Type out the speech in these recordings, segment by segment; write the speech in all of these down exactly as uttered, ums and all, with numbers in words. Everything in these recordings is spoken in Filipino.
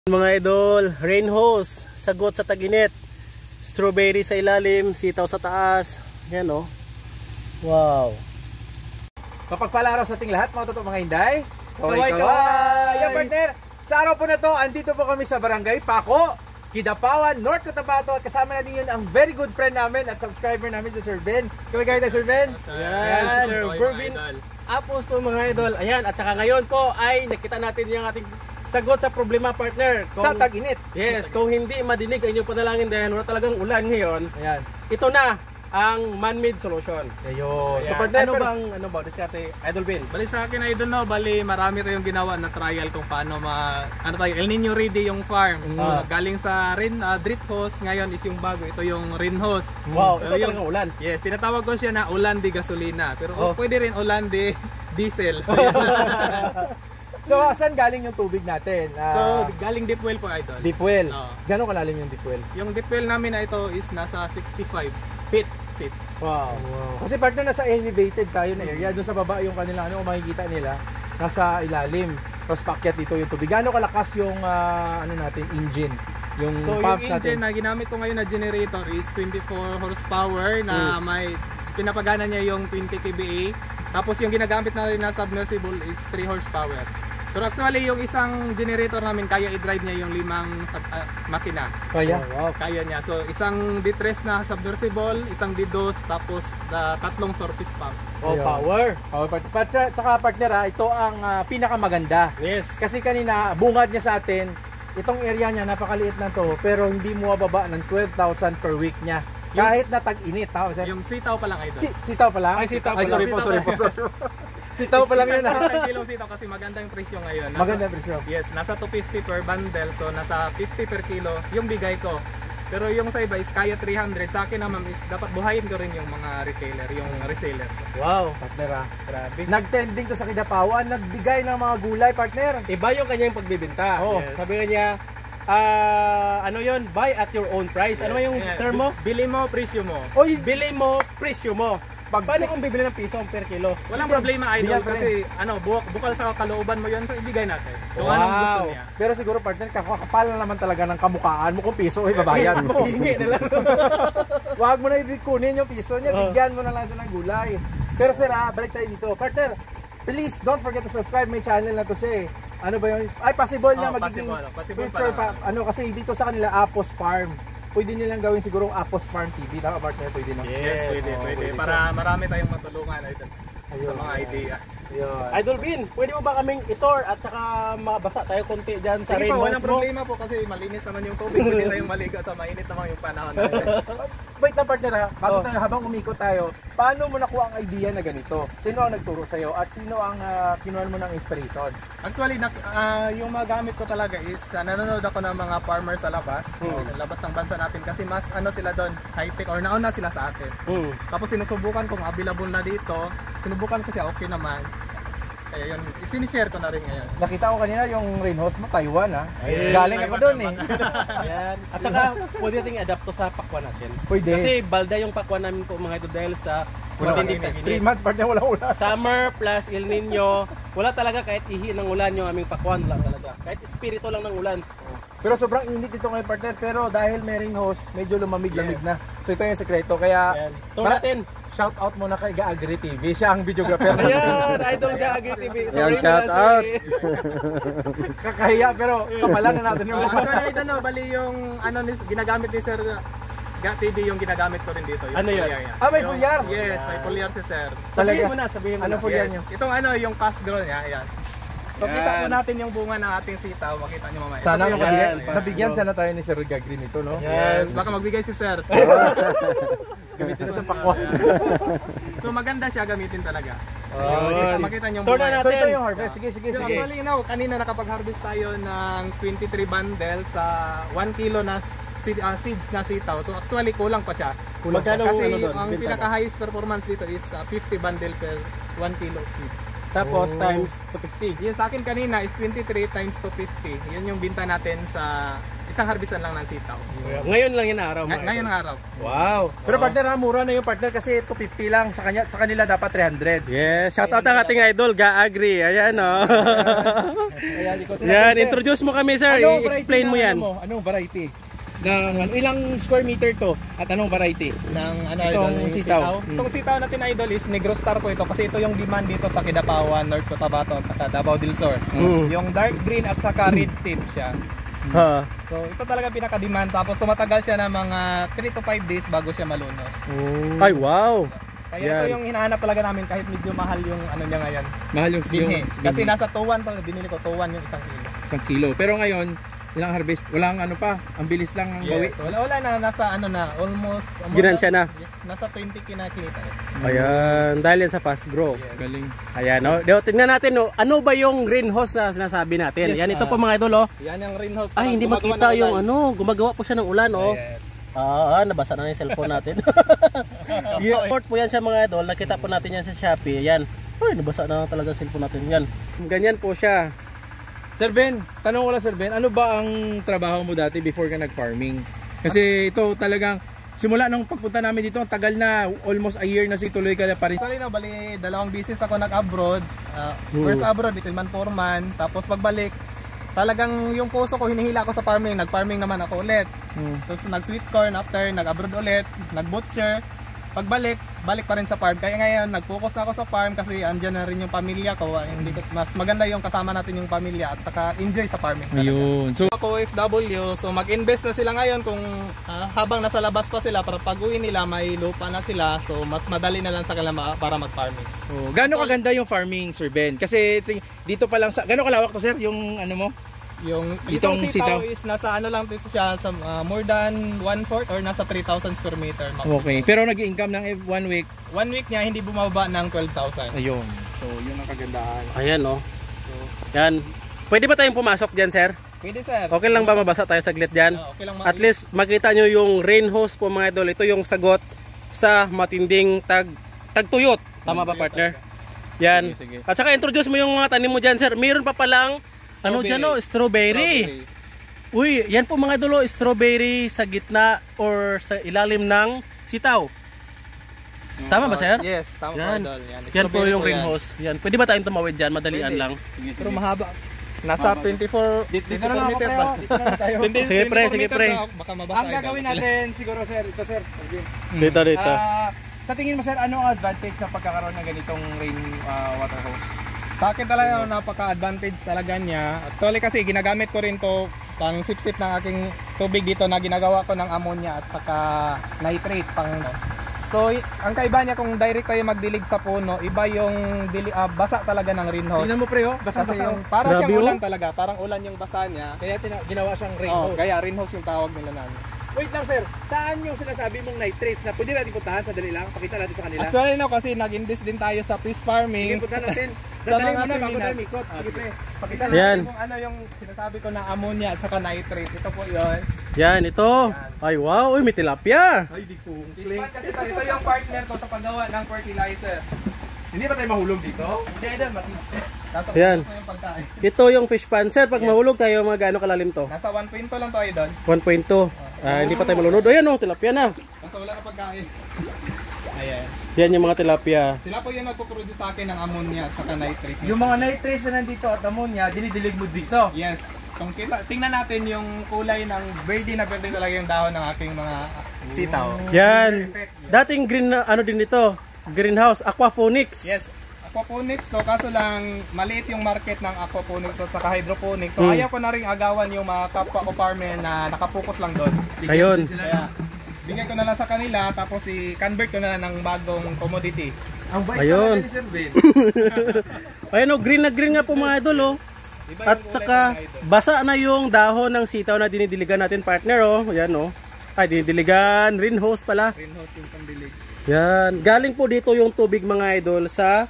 Mga idol, rain hose, sagot sa tag-init, strawberry sa ilalim, sitaw sa taas. Yan o. Oh. Wow. Mapagpala araw sa ating lahat mga totoo mga hinday. Kaway kaway! Yan partner, sa araw po na to, andito po kami sa Barangay Paco, Kidapawan, North Cotabato. At kasama natin yun ang very good friend namin at subscriber namin si Sir Ben. Kaway kayo tayo Sir Ben? Yan, si Sir Bervin Apos po mga idol. Ayan, at saka ngayon po ay nakita natin yung ating sagot sa problema partner kung, sa tag-init. Yes, kung hindi madinig ang inyong panalangin dahil wala talagang ulan ngayon. Ayan. Ito na ang man-made solution. Ayun. So partner, ano bang ano ba diskarte Idol Ben? Bali sa akin idol no, bali marami tayong ginawa na trial kung paano ma ano tayo El Nino ready yung farm. Mm. So galing sa rain uh, drip hose, ngayon is yung bago, ito yung rain hose. Wow, so, ito talagang ulan. Yes, tinatawag ko siya na ulan di gasolina, pero oh. pwede rin ulan di diesel. So, saan galing yung tubig natin? Uh, so, galing deep well po, idol. Deep well? Uh, Gano'ng kalalim yung deep well? Yung deep well namin na ito is nasa sixty-five feet. feet. Wow. wow. Kasi partner, nasa elevated tayo na area. Doon sa baba yung kanila, ano, makikita nila, nasa ilalim. Tapos pakyat dito yung tubig. Gano'ng kalakas yung, uh, ano natin, engine? Yung so, pump yung engine natin na ginamit ko ngayon na generator is twenty-four horsepower na mm. may pinapagana niya yung twenty K V A. Tapos yung ginagamit natin na submersible is three horsepower. Pero actually yung isang generator namin kaya i-drive niya yung limang uh, makina. Kaya? Oh, wow. Kaya niya. So isang D three na submersible, isang D two, tapos uh, tatlong surface pump. Oh, ayun. Power. Power part. Pat tsaka partner ha, ito ang uh, pinakamaganda. Yes. Kasi kanina bungad niya sa atin, itong area niya napakaliit lang to, pero hindi mo mababa ng twelve thousand per week niya. Kahit na tag-init ha. Yung sitaw pa lang ito. Si sitaw pa lang? Ay, sitaw Ay, pa sorry lang. po, sorry po, sorry po. Sitaw pa lang yun ha. Isang kilong sitaw kasi maganda yung presyo ngayon. Nasa, maganda yung presyo? Yes, nasa two fifty per bundle. So nasa fifty per kilo yung bigay ko. Pero yung sa iba is kaya three hundred. Sa akin naman is dapat buhayin ko rin yung mga retailer, yung reseller. Wow, partner ha. Grabe. Nag-tending to sa Kidapawan, nagbigay ng mga gulay, partner. Iba yung kanyang pagbibenta. Oh. Yes. Sabi niya, ah, uh, ano yon, buy at your own price. Yes. Ano yung yeah. term mo? Bili mo, presyo mo. Oy, bili mo, presyo mo. Pag paano kung bibili ng piso per kilo? Walang problema idol kasi ano, bu bukal sa kalooban mo 'yon, so ibigay natin. Kung wow. anong gusto niya. Pero siguro partner, kakapal na naman talaga ng kamukhaan mo kung piso ay babayan mo. Hingi na lang. Wag mo na ibikunin yung piso niya, bigyan mo na lang siya ng gulay. Pero sir, ah, balik tayo dito. Partner, please don't forget to subscribe my channel na to siya. Ano ba yun? Ay, possible na oh, magiging possible, possible future pa, ano kasi dito sa kanila Apos Farm. Pwede nilang gawin siguro Apos Farm T V. Tama partner, pwede no? Yes, yes pwede, oh, pwede. pwede. Para siya. Marami tayong matulungan idol. Ayun, sa mga idea. Ayun. Idol Bin, pwede mo ba kaming itor at saka mabasa tayo konti dyan sa rain hose mo? Walang problema po kasi malinis naman yung tubig. Pwede tayong maligo sa mainit naman yung panahon. Wait lang partner ha, bago oh. tayo, habang umikot tayo, paano mo nakuha ang idea na ganito? Sino ang nagturo sa'yo at sino ang uh, kinuha mo ng inspiration? Actually, na, uh, yung mga gamit ko talaga is uh, nanonood ako ng mga farmers sa labas, hmm. sa labas ng bansa natin kasi mas ano sila doon, high-tech or nauna sila sa atin. Hmm. Tapos sinusubukan kung available na dito, sinubukan ko siya, okay naman. Kaya yun, sinishare ko na rin ngayon. Nakita ko kanina yung rain hose mo, Taiwan ha. Ay, galing ako doon eh. Ayan. At saka pwede nating adapt to sa pakwan natin. Pwede. Kasi balda yung pakwan namin po mga ito dahil sa three months partner wala ulan. Summer plus El Nino, wala talaga kahit ihi ng ulan yung aming pakwan lang talaga. Kahit espiritu lang ng ulan. Pero sobrang init ito ngayon partner, pero dahil may rain hose, medyo lumamig-lamig yes. na. So ito yung sekreto, kaya ito natin. Shout out muna kay Gaagri T V, siya ang videographer. Ayan, idol Gaagri T V. Sorry, shout out. Kakahiya pero kapalan na natin yung mga. Actually, ito no, bali yung ano ginagamit ni Sir Ga T V yung ginagamit ko rin dito. Yung ano yun? Ah, may fulyar? Yes, may fulyar si Sir. Sabihin mo na, sabihin mo na. Ano fulyar niyo? Itong ano, yung cast grow niya, ayan. So kita po natin yung bunga ng ating sitaw, makita nyo mamaya. Sana makabigyan, nabigyan sana tayo ni Sir Gagri nito, no? Yes, baka magbigay si Sir. Gamitin na sa pakwan. So maganda siya gamitin talaga. Oh, makita nyo yung bunga. So ito yung harvest, sige sige sige. Actually, no, kanina nakapag-harvest tayo ng twenty-three bundles sa one kilo na seed, uh, seeds na sitaw. So actually kulang pa siya. Kulang pa. Kasi ano doon, ang pinaka highest performance dito is uh, fifty bundle per one kilo of seeds. Tapos Oh. times two fifty. Yung sa akin kanina is twenty-three times two fifty. Yun yung binta natin sa isang harbisan lang ng sitaw. Ngayon lang yung araw. Ng- mga ngayon idol. ang araw. Wow. Pero partner ha, mura na yung partner kasi two fifty lang. Sa kanya, sa kanila dapat three hundred. Yes, shout out ang ating idol, Ga-Agri. Ayan oh. Kaya di ko Yan, introduce mo kami sir, Anong i-explain variety mo ng yan. ano mo? Anong variety? Ng, ano, ilang square meter to? At anong variety? Ng ano Itong idol, yung sitaw. sitaw. Itong sitaw natin idol is Negro Star po ito kasi ito yung demand dito sa Kidapawan, North Cotabato at saka Davao del Sur. Mm. Yung dark green at saka red tip siya. Ha. So ito talaga pinaka-demand tapos tumatagal siya ng mga three to five days bago siya malunos. Ay wow. Kaya Yan. ito yung hinahanap talaga namin kahit medyo mahal yung ano niya ngayon. Mahal yung Binhi. yung- Kasi nasa two one to, binili ko two one yung isang kilo. isang kilo. Pero ngayon, ilang harvest? Walang ano pa. Ang bilis lang ang bawi. Yes, wala wala na nasa ano na almost more Ginansya than- na? Yes, nasa twenty kinakita. Ayan, dahil yan sa fast grow. Yes. Galing. Ayan, no. Tingnan tingnan natin, no. Ano ba yung greenhouse na sinasabi natin? Yes, Yan, ito ah. po mga idol, oh. Yan yung greenhouse. Ay, hindi Gumagawa makita ng yung ulan. ano. Gumagawa po siya ng ulan, oh. Yes. Ah, nabasa na yung cellphone natin. Yung port po yan siya mga idol. Nakita po natin yan sa Shopee. Ayan. Ay, nabasa na talaga ang cellphone natin. Yan. Ganyan po siya. Sir Ben, tanong ko lang Sir Ben, ano ba ang trabaho mo dati before ka nag-farming? Kasi ito talagang, simula nung pagpunta namin dito, ang tagal na, almost a year na si tuloy ka na pa rin. Actually na bali dalawang business ako nag-abroad. Uh, Hmm. First abroad is man foreman, tapos pagbalik talagang yung puso ko hinihila ko sa farming, nag-farming naman ako ulit. Hmm. Tapos nag-sweet corn after nag-abroad ulit, nag-butcher. Pagbalik, balik pa rin sa farm. Kaya ngayon nag-focus na ako sa farm kasi andyan na rin yung pamilya ko. Hindi ko mas maganda yung kasama natin yung pamilya at saka enjoy sa farming. talaga. Ayun. So, Ako O F W, so mag-invest na sila ngayon kung ah, habang nasa labas pa sila para pag-uwi nila may lupa na sila, so mas madali na lang sa kanila ma- para mag-farming. oh, gaano kaganda yung farming, Sir Ben? Kasi ting- dito pa lang sa, gaano kalawak to Sir, yung ano mo? Yung Itong itong sitaw? sitaw is nasa ano lang dito siya sa ah, more than one fourth or nasa three thousand square meter maximum. Okay. Pero nag-i-income ng eh, one week. One week niya hindi bumaba ng twelve thousand. Ayun. So, yun ang kagandahan. Ayan, oh. Yan. Pwede ba tayong pumasok dyan, sir? Pwede sir. Okay lang ba mabasa tayo saglit dyan? Ah, okay lang At least makita nyo yung rain hose po mga idol. Ito yung sagot sa matinding tag tagtuyot. Tama ba partner? Yan. Sige, sige. At saka introduce mo yung mga tanim mo dyan sir. Meron pa palang ano dyan oh, strawberry. Uy, yan po mga idol, oh, strawberry sa gitna or sa ilalim ng sitaw. Tama ba sir? Yes, tama Yan. po idol. Yan, Yan po Strawberry yung po rain yan. hose. Yan. Pwede ba tayong tumawid dyan? Madalian Pwede. lang. Pero mahaba. Nasa twenty-four Dito, dito twenty-four na lang ako meter pre, ba? oh. Dito na lang tayo. twenty, Sige, pre, twenty-four sige, meter pre. ba? Baka mabasa Ang idol. gagawin natin siguro Sir, ito Sir. Okay. Dito, dito. Ah, sa tingin mo Sir, ano ang advantage ng pagkakaroon ng ganitong rain ah, water hose? Sa akin talaga napaka-advantage talaga niya. Actually kasi ginagamit ko rin to pang sip-sip ng aking tubig dito na ginagawa ko ng ammonia at saka nitrate pang no. So y- ang kaiba niya kung direct tayo magdilig sa puno, iba yung dili, ah, basa talaga ng rain hose. Tingnan mo pre, oh. Kasi Basa-basa. yung para Grabe, siyang oh. ulan talaga, parang ulan yung basa niya. Kaya tina- ginawa siyang rain Oh, hose. kaya rain hose yung tawag nila namin. Wait lang Sir, saan yung sinasabi mong nitrates na pwede natin puntahan? Sandali lang, pakita natin sa kanila. Actually no kasi nag-invest din tayo sa fish Sige, farming. puntahan natin. Sa Sandali mga muna bago seminar. tayo mikot. Sige pre, pakita Kita natin. Yan. natin kung ano yung sinasabi ko na ammonia at saka nitrate. Ito po 'yon. Yan, ito. Ay wow, uy, may tilapia. Ay, di ko. Ispan kasi ito, ito yung partner ko sa paggawa ng fertilizer. Hindi ba tayo mahulog dito? Hindi, idol, mati. Nasa Ayan. puso yung pagkain. Ito yung fish pan. Sir, pag mahulog tayo, magano kalalim to? Nasa one point two lang to, idol. one point two. Ah, hindi pa tayo malunod. Ayan oh, tilapia na. Nasa wala na pagkain. Ayan. Yan yung mga tilapia. Sila po yung nagpo-produce sa akin ng ammonia at saka nitrate. Yung mga nitrates na nandito at ammonia, dinidilig mo dito. Yes. Kung kita, tingnan natin yung kulay ng verde na verde talaga yung dahon ng aking mga sitaw. Yan. Dating green na ano din ito. Greenhouse, aquaponics. Yes. Aquaponics to, kaso lang maliit yung market ng aquaponics at saka hydroponics. So Hmm. ayaw ko na rin agawan yung mga kapwa ko farmer na nakapokus lang doon. Ayun. Kaya bigay ko na lang sa kanila tapos i-convert ko na lang ng bagong commodity. Ang bait Ayun. talaga ni Sir Ben. Ayun oh, green na green nga po mga idol oh. Iba At yung kulay saka ng idol. basa na yung dahon ng sitaw na dinidiligan natin partner oh. Ayan oh. Ay, dinidiligan, rain hose pala. Greenhouse yung pangdilig. Yan. Galing po dito yung tubig mga idol sa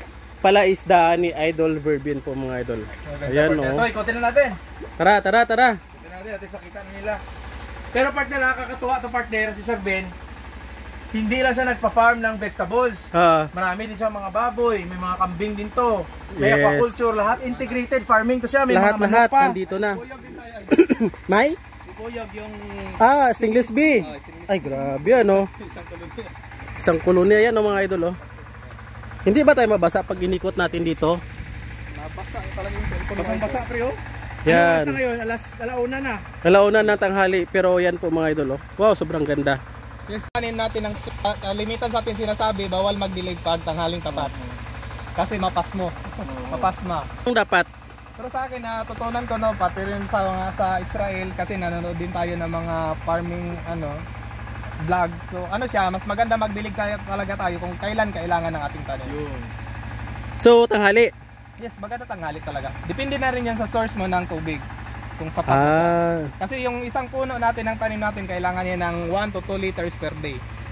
palaisdaan ni Idol Verbin po mga idol. Ayan Ito, oh. ikotin na natin. Tara, tara, tara. Ikotin natin, natin sa kita nila. Pero partner, nakakatuwa to partner, si Sir Ben. hindi lang siya nagpa-farm ng vegetables. Ah, Marami din siya mga baboy, may mga kambing din to. May Yes. aquaculture, lahat integrated farming to siya. May mga lahat-lahat manok pa. nandito na. May? Buyog yung Ah, stainless B. Oh, stainless Ay, grabe ano. isang kolonya. Isang kolonya yan, oh, mga idol, oh. Hindi ba tayo mabasa pag inikot natin dito? Nabasa talaga yung cellphone. Basang-basa, pre, oh. Yan. Ano oras na ngayon? Alas, alauna na. Alauna ng tanghali, pero yan po mga idol, oh. Wow, sobrang ganda. Yung tanim natin ng uh, limitan sa atin sinasabi, bawal mag-delayed pag tanghaling tapat. Kasi mapas mo. Mapasma. Ang dapat, Pero sa akin, natutunan ko no, pati rin sa mga sa Israel kasi nanonood din tayo ng mga farming ano vlog. So ano siya, mas maganda magdilig tayo talaga tayo kung kailan kailangan ng ating tanim. so tanghali. Yes, maganda tanghali talaga. Depende na rin yan sa source mo ng tubig. Kung sapat. Ah, Kasi yung isang puno natin ng tanim natin kailangan niya ng one to two liters per day.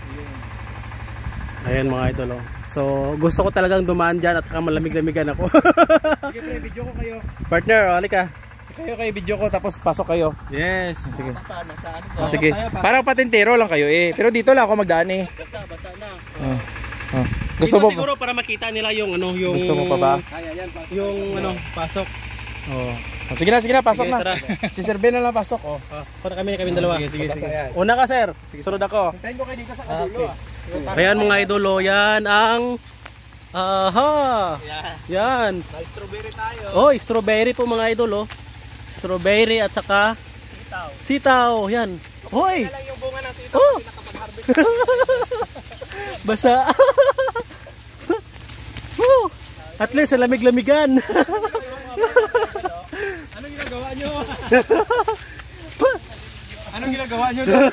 ayan mga idol, oh. So, gusto ko talagang dumaan dyan at saka malamig-lamigan ako. Sige, pre, video ko kayo. Partner, oh, halika. Kayo kayo video ko, tapos pasok kayo. Yes. Sige. Paano sa ano? Ah, sige. Parang patintero lang kayo eh. Pero dito lang ako magdaan eh. Basa, basa na. Oh. Oh. Gusto Ito mo siguro para makita nila yung ano, yung Gusto mo pa ba? Kaya yan, pasok. Yung ano, pasok. Oh. Oh, sige na, sige na, pasok Sige, na. tara. Si Sir Ben na lang pasok. Oh. Ah, kuna kami kami dalawa. Sige, sige, sige. Una ka, sir. Sunod ako. Hintayin ko kayo dito sa kadulo. ah. Ayan mga idolo, yan ang aha. Yan. May strawberry tayo. Oh, strawberry po mga idolo. Strawberry at saka Sitaw. sitaw. Yan. Hoy. Kaya lang yung bunga ng sitaw Oh. kasi nakapag-harvest. Basa. Woo! At least sa lamig-lamigan. Anong ginagawa nyo? Anong ginagawa nyo doon?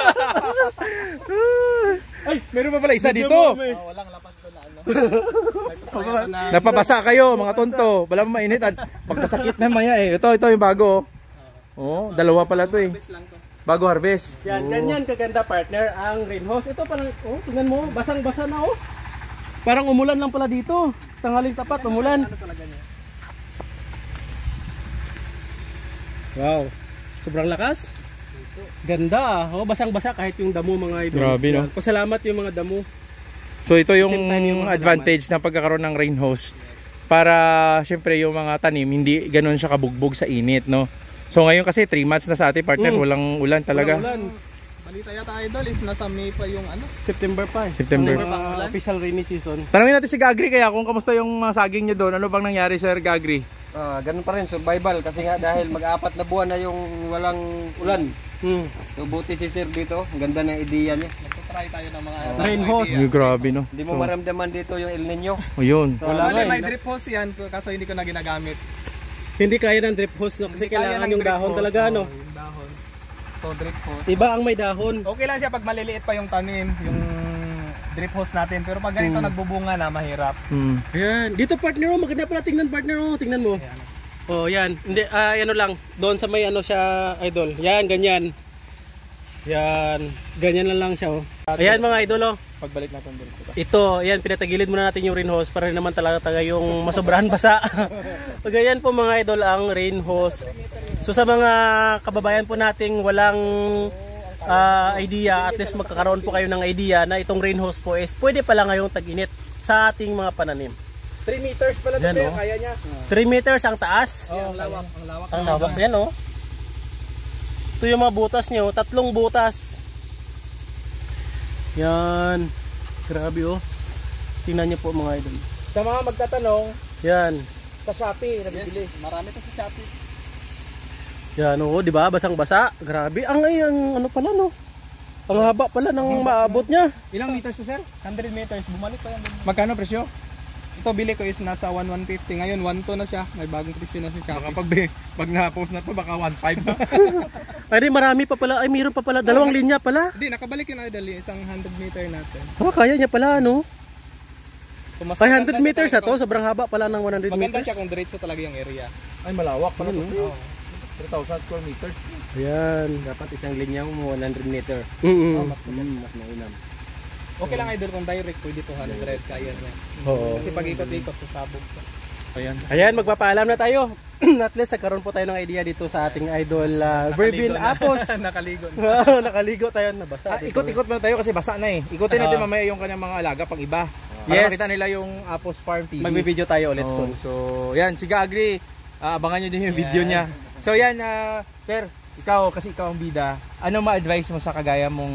Ay, meron pa pala isa dito. Oh, walang lapad ko na ano. na Napabasa kayo, mga tonto. Wala mo mainit. Pagkasakit na maya eh. Ito, ito yung bago. Oh, dalawa pala to eh. harvest lang to. Bago harvest. Yan, ganyan kaganda partner ang greenhouse. Ito parang, oh, tingnan mo, basang-basa na oh. Parang umulan lang pala dito. Tanghaling tapat, umulan. Ano talaga niya? Wow. Sobrang lakas. Ganda. Oh, basang-basa kahit yung damo mga idol. Grabe, no? Yan. Pasalamat yung mga damo. So ito yung Same time yung mga advantage ng pagkakaroon ng rain hose. Para syempre yung mga tanim hindi ganoon siya kabugbog sa init, no? So ngayon kasi three months na sa ating partner, Mm. walang ulan talaga. Walang ulan. Balita yata idol is nasa May pa yung ano. September pa eh. September. So, mga official rainy season. Tanungin natin si Gagri kaya kung kamusta yung mga saging niya doon. Ano bang nangyari, Sir Gagri? Ah, ganun pa rin, survival kasi nga dahil mag-apat na buwan na yung walang ulan. Hmm. So buti si Sir dito, ang ganda ng ideya niya. Nagtutry tayo ng mga Rain hose. Ay, grabe, no? Hindi mo maramdaman dito yung El Nino. O yun. So, Wala nga Wala, eh. may drip hose yan kaso hindi ko na ginagamit. Hindi kaya ng drip hose no? Kasi Hindi kaya kailangan ng yung drip dahon hose. talaga ano. Oo, yung dahon. So drip hose. Iba ang may dahon. Okay lang siya pag maliliit pa yung tanim, yung drip hose natin. Pero pag ganito nagbubunga na, mahirap. Hmm. Yan. Dito partner oh, maganda pala tingnan partner oh, tingnan mo. Ayan. Oh, yan. Hindi ah ano lang, doon sa may ano siya idol. Yan, ganyan. Yan. Ganyan lang lang siya oh. Ayan mga idol oh. Pagbalik natin dito. Ito, yan, pinatagilid muna natin yung rain hose para rin naman talaga taga yung masobrahan basa. So, ganyan po mga idol ang rain hose. So sa mga kababayan po nating walang ah, idea, at least magkakaroon po kayo ng idea na itong rain hose po is pwede pala ngayong tag-init sa ating mga pananim. three meters pala Yan, dito, oh. kaya niya. three meters ang taas. Oh, ang lawak, ang lawak. Ang lawak yan oh. Ito yung mga butas nyo, tatlong butas. Yan. Grabe oh. Tingnan niyo po mga idol. Sa mga magtatanong, Yan. sa Shopee, nabibili. Yes, marami to sa Shopee. Yan oh, di ba? Basang-basa. Grabe. Ang ay ang ano pala no. Ang haba pala ng maabot niya. Ilang meters to, Sir? one hundred meters, bumalik pa yan. Magkano presyo? Ito bili ko is nasa one one fifty. Ngayon one two na siya. May bagong presyo na sa Shopee. Baka pag, pag na-post na to, baka one five na. Ay, di, marami pa pala. Ay, mayroon pa pala. Dalawang linya pala. Hindi, nakabalik yun idol. Yung isang one hundred meter natin. Oh, kaya niya pala no. So, mas five hundred maganda siya meters na talaga to. Sobrang haba pala ng one hundred kung- Maganda meters. siya kung diretso talaga yung area. Ay, malawak pala Ano, to. no? Oh. three thousand square meters. Ayan. Dapat isang linyang one hundred meter. Mm-mm. Oh, mas maganda. Mas mainam. Okay lang idol kung direct pwede two hundred kaya niya. Oo. Kasi pag ikot-ikot sasabog siya. Ayan. Ayan, magpapaalam na tayo. At least nagkaroon po tayo ng idea dito sa ating idol uh, Verbin Apos. Nakaligo na. Wow, nakaligo tayo, nabasa. Ah, ikot-ikot muna tayo kasi basa na eh. Ikutin natin mamaya yung kanyang mga alaga pang iba. Para Yes. makita nila yung Apos Farm T V. Magbi-video tayo ulit Oh, soon. so, yan, si Gagri, ah, abangan nyo din yung video Yeah. niya. So yan, ah, sir, ikaw, kasi ikaw ang bida, ano ma-advise mo sa kagaya mong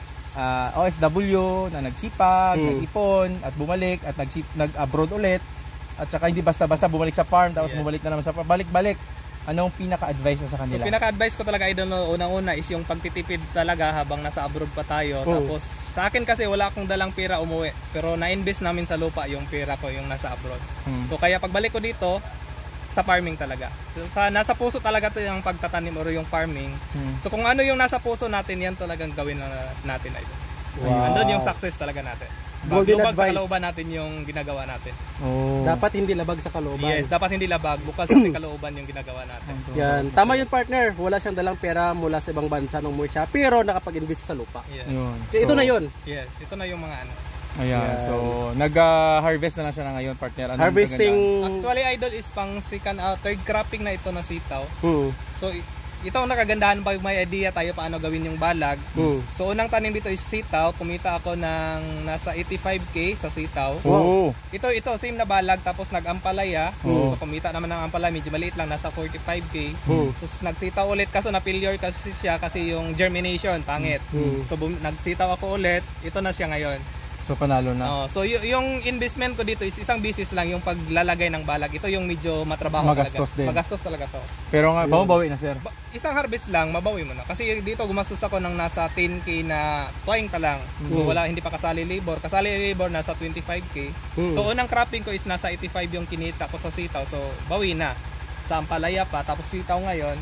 ah, O F W na nagsipag, Hmm. nag-ipon, at bumalik, at nagsip, nag-abroad ulit, at saka hindi basta-basta bumalik sa farm, tapos Yes. bumalik na naman sa farm, balik-balik. Anong pinaka-advice mo sa So kanila? pinaka-advice ko talaga idol no, unang-una is yung pagtitipid talaga habang nasa abroad pa tayo. Oo. Tapos sa akin kasi wala akong dalang pera umuwi, pero na-invest namin sa lupa yung pera ko yung nasa abroad. Hmm. So kaya pagbalik ko dito sa farming talaga. So, sa nasa puso talaga 'to yung pagtatanim or yung farming. Hmm. So kung ano yung nasa puso natin, yan talagang gawin na natin idol. Wow. Andun yung success talaga natin. Golden Lubag sa advice. kalooban natin yung ginagawa natin. Oh. Dapat hindi labag sa kalooban. Yes, dapat hindi labag, bukas sa ating kalooban yung ginagawa natin. Yan, tama yun partner. Wala siyang dalang pera mula sa ibang bansa nung umuwi siya, pero nakapag-invest sa lupa. Yes. Yun. Kaya ito So, na yun. Yes, ito na yung mga ano. Ayan. Yan. So, nag-harvest na lang siya na ngayon, partner. Anong Harvesting. Actually idol is pang second uh, third cropping na ito na sitaw. Hmm. So i- ito ang nakagandahan pag may idea tayo paano gawin yung balag. Hmm. So unang tanim dito is sitaw, kumita ako ng nasa eighty-five K sa sitaw. Oh. Ito ito same na balag tapos nag-ampalaya. Oo. So kumita naman ng ampalaya, medyo maliit lang nasa forty-five K. Hmm. So nagsitaw ulit kaso na failure kasi siya kasi yung germination pangit. Hmm. So bum- nagsitaw ako ulit, ito na siya ngayon. So, panalo na. Oh, so y- yung investment ko dito is isang business lang yung paglalagay ng balag. Ito yung medyo matrabaho Magastos talaga. din. Magastos talaga to. Pero nga, bawi na, sir. Ba- isang harvest lang, mabawi mo na. Kasi dito gumastos ako ng nasa ten K na tuwing pa lang. So Mm. wala, hindi pa kasali labor. Kasali labor nasa twenty-five K. Mm. So unang cropping ko is nasa eighty-five yung kinita ko sa sitaw. So bawi na. Sa ampalaya pa, tapos sitaw ngayon.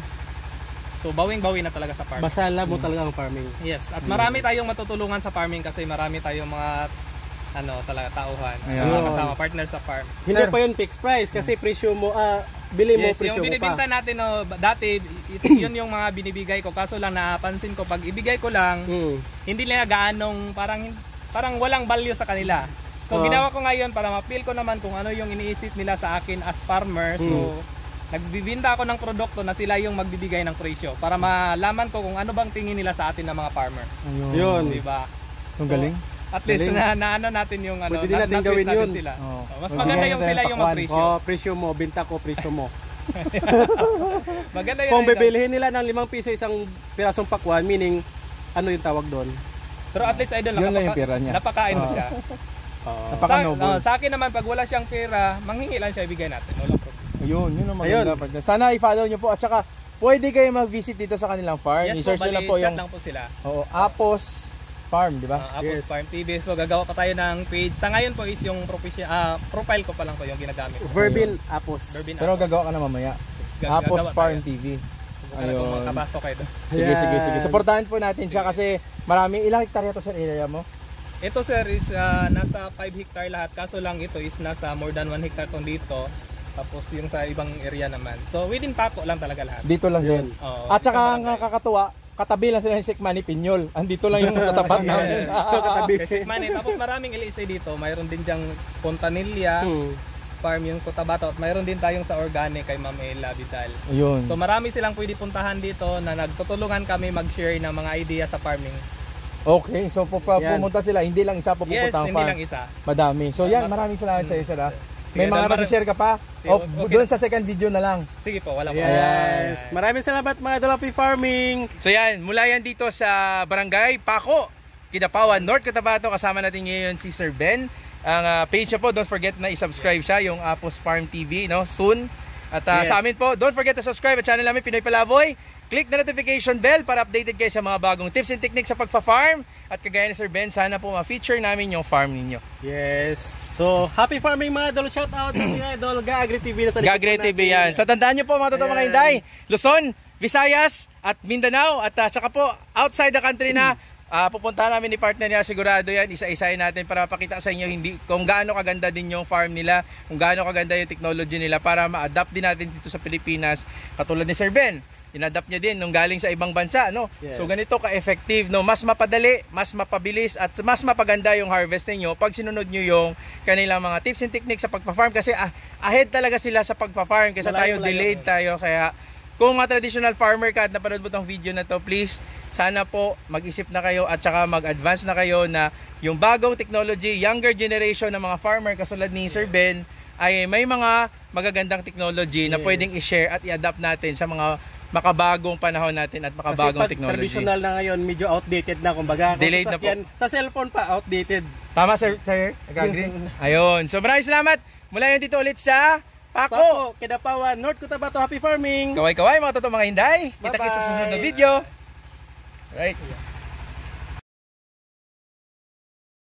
So bawing-bawi na talaga sa farm. Basala mo talaga ang farming. Yes, at marami tayong matutulungan sa farming kasi marami tayong mga ano talaga tauhan, Ayan. mga kasama partner sa farm. Hindi Sir. pa yun fixed price kasi presyo mo, ah, bili mo Yes, presyo yung mo binibinta pa. natin no, dati it- yun yung mga binibigay ko kaso lang napansin ko pag ibigay ko lang Hmm. hindi nila gaanong parang parang walang value sa kanila. So Ah. ginawa ko ngayon para ma-feel ko naman kung ano yung iniisip nila sa akin as farmer. So Hmm. nagbibinta ako ng produkto na sila yung magbibigay ng presyo para malaman ko kung ano bang tingin nila sa atin ng mga farmer. Ayun. Yun. Di ba? Ang galing. At least Galing. na, na ano natin yung ano, Pwede din natin na-twist gawin natin yun. sila. Oo. Oh, mas Magbigay maganda yung tayo sila ng yung pakwan. mag-presyo. Oh, presyo mo, binta ko, presyo mo. Maganda yun. Kung idol. bibilihin nila ng limang piso isang pirasong pakwan, meaning, ano yung tawag doon? Pero at least idol, Yun lang nakapaka- yung pera niya. napakain mo Oo. siya. Oo. Sa, Napaka-noble. oh, sa akin naman, pag wala siyang pera, manghingi lang siya, ibigay natin. Walang problem. Ayun, yun ang Ayun. maganda, partner. Sana i-follow nyo po. At saka, pwede kayo mag-visit dito sa kanilang farm. Yes po, I-search nyo bali, lang po chat yung lang po sila. oo, Apos Farm, di ba? Uh, Apos Yes. Farm T V. So gagawa pa tayo ng page. Sa ngayon po is yung profession, ah, profile ko pa lang po yung ginagamit. Verbin Apos. Verbin Pero Apos. gagawa ka na mamaya. Yes, gag- Apos gagawa Farm tayo. T V. Subukan na kung Ayun. makabasto kayo doon. Sige, Ayan. sige, sige. Supportahan po natin siya kasi marami. Ilang hektarya to sa area mo? Ito sir is ah, nasa five hectare lahat. Kaso lang ito is nasa more than one hectare tong dito. Tapos yung sa ibang area naman. So within Paco lang talaga lahat. Dito lang din. Oo, At saka isang ang barangay. nakakatuwa, katabi lang sila ni Sekmani Pinyol. Andito lang yung katapat namin. Katabi. Kasi man, eh, tapos maraming L S A dito. Mayroon din diyang Pontanilla, Hmm. farm yung Cotabato. At mayroon din tayong sa organic kay Ma'am Ella Vidal. Ayun. So marami silang pwede puntahan dito na nagtutulungan kami mag-share ng mga idea sa farming. Okay, so pupa, Yan. pumunta sila. Hindi lang isa pupunta Yes, ang hindi farm. lang isa. Madami. So yan, maraming salamat sa iyo, sir. ah. Sige, May mga Dalmar. share ka pa? Sige, O, okay doon na. sa second video na lang. Sige po, wala po. Yes. Maraming salamat mga Dolapi Farming. So yan, mula yan dito sa Barangay Paco, Kidapawan, North Cotabato. Kasama natin ngayon si Sir Ben. Ang ah, page niya po, don't forget na i-subscribe siya, yung Apos Farm T V, no? Soon. At ah, Yes. sa amin po, don't forget to subscribe at channel namin Pinoy Palaboy. Click na notification bell para updated kayo sa mga bagong tips and techniques sa pagpa-farm. At kagaya ni Sir Ben, sana po ma-feature namin yung farm ninyo. Yes. So, happy farming mga idol. Shout out sa mga idol. Gaagri T V na sa likod Gagre po T V natin. yan. So tandaan nyo po mga totoo mga Ayan. Inday, Luzon, Visayas at Mindanao at uh, saka po outside the country na uh, pupuntahan namin ni partner niya, sigurado yan, isa-isahin natin para mapakita sa inyo hindi kung gaano kaganda din yung farm nila, kung gaano kaganda yung technology nila para ma-adapt din natin dito sa Pilipinas katulad ni Sir Ben. inadapt niya din nung galing sa ibang bansa, no? Yes. So ganito ka-effective, no? Mas mapadali, mas mapabilis at mas mapaganda yung harvest niyo pag sinunod niyo yung kanilang mga tips and techniques sa pagpa-farm kasi ah, ahead talaga sila sa pagpa-farm kasi tayo Malayo, malayo. delayed tayo kaya kung mga traditional farmer ka at napanood mo tong video na to, please sana po mag-isip na kayo at saka mag-advance na kayo na yung bagong technology, younger generation ng mga farmer kasulad ni Sir Ben ay may mga magagandang technology na Yes. pwedeng i-share at i-adapt natin sa mga makabagong panahon natin at Kasi makabagong pag technology. traditional na ngayon, medyo outdated na kumbaga. Kung Delayed sa na po. sakyan, Sa cellphone pa, outdated. Tama sir, sir? Nag-agree? Ayun. So maraming salamat. Mula yun dito ulit sa Pako. Pako, Kidapawan, North Cotabato, happy farming! Kaway-kaway mga totoong mga hinday. Kita-kits sa Bye-bye. susunod na video. Right.